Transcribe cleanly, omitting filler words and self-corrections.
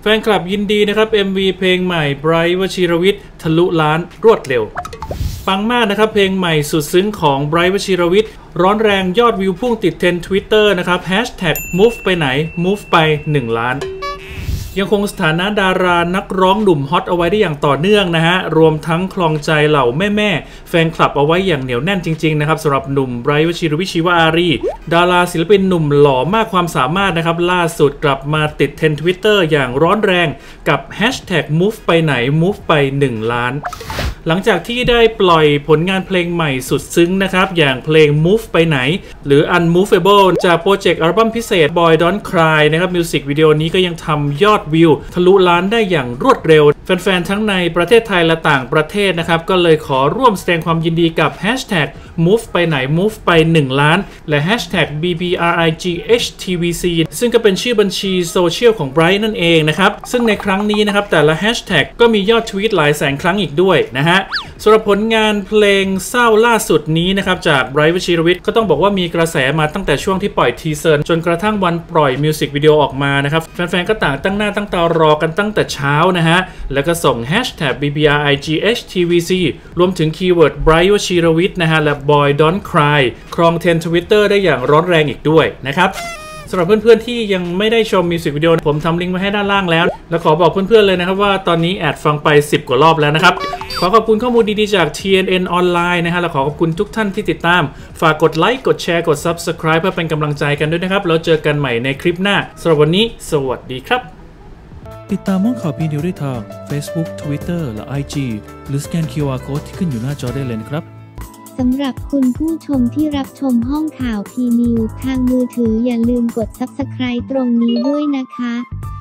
แฟนคลับยินดีนะครับ MV เพลงใหม่ไบรท์วชิรวิทย์ทะลุล้านรวดเร็วปังมากนะครับเพลงใหม่สุดซึ้งของไบรท์วชิรวิทย์ร้อนแรงยอดวิวพุ่งติดเทรนด์ Twitter นะครับ #move ไปไหน move ไป1 ล้านยังคงสถานะดารานักร้องหนุ่มฮอตเอาไว้ได้อย่างต่อเนื่องนะฮะรวมทั้งคลองใจเหล่าแม่แฟนคลับเอาไว้อย่างเหนียวแน่นจริงๆนะครับสำหรับหนุ่มไบรท์วชิรวิทย์ ชีวอารีดาราศิลปินหนุ่มหล่อมากความสามารถนะครับล่าสุดกลับมาติดเทรนด์ Twitter อย่างร้อนแรงกับ #move ไปไหน move ไป1 ล้านหลังจากที่ได้ปล่อยผลงานเพลงใหม่สุดซึ้งนะครับอย่างเพลง Move ไปไหนหรือ Unmovable จากโปรเจกต์อัลบั้มพิเศษ Boy Don't Cry นะครับมิวสิกวิดีโอนี้ก็ยังทำยอดวิวทะลุล้านได้อย่างรวดเร็วแฟนๆทั้งในประเทศไทยและต่างประเทศนะครับก็เลยขอร่วมแสดงความยินดีกับ #move ไปไหน move ไป1 ล้านและ #BBRIGHTVC ซึ่งก็เป็นชื่อบัญชีโซเชียลของไบรท์นั่นเองนะครับซึ่งในครั้งนี้นะครับแต่ละแฮชแท็กก็มียอดทวีตหลายแสนครั้งอีกด้วยนะฮะสำหรับผลงานเพลงเศร้าล่าสุดนี้นะครับจากไบรท์วชิรวิทย์ก็ต้องบอกว่ามีกระแสมาตั้งแต่ช่วงที่ปล่อยทีเซอร์จนกระทั่งวันปล่อยมิวสิกวิดีโอออกมานะครับแฟนๆก็ต่างตั้งหน้าตั้งตารอกันตั้งแต่เช้านะฮะแล้วก็ส่ง #BBRIGHTVC รวมถึงคีย์เวิร์ดไบรท์วชิรวิทย์นะฮะและ Boy Don't Cry ครองเทรนด์ Twitter ได้อย่างร้อนแรงอีกด้วยนะครับสำหรับเพื่อนๆที่ยังไม่ได้ชมมิวสิกวิดีโอผมทำลิงก์ไว้ให้ด้านล่างแล้วและขอบอกเพื่อนๆเลยนะครับว่าตอนนี้แอดฟังไป10 กว่ารอบแล้วนะครับขอขอบคุณข้อมูลดีๆจาก TNN ออนไลน์นะฮะและขอขอบคุณทุกท่านที่ติดตามฝากกดไลค์กดแชร์กด Subscribe เพื่อเป็นกำลังใจกันด้วยนะครับแล้วเจอกันใหม่ในคลิปหน้าสำหรับวันนี้สวัสดีครับติดตามห้องข่าวพีนิวได้ทาง Facebook Twitter และ IG หรือสแกน QR Code ที่ขึ้นอยู่หน้าจอได้เลยนะครับสำหรับคุณผู้ชมที่รับชมห้องข่าวพีนิวทางมือถืออย่าลืมกด Subscribe ตรงนี้ด้วยนะคะ